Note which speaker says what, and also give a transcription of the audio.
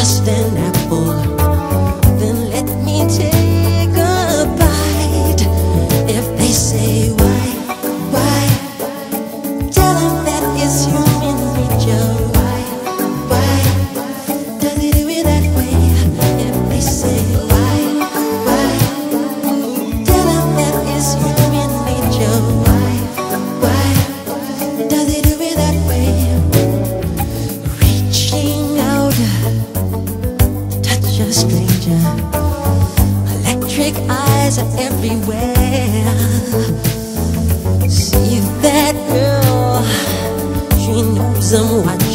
Speaker 1: just an apple. Then let me take a bite. If they say why, tell them that it's human nature. Why does it do it that way? If they say why, tell them that it's human nature. Why does it do it that way? Reaching out, touch a stranger. Electric eyes are everywhere. See that girl, she knows I'm watching.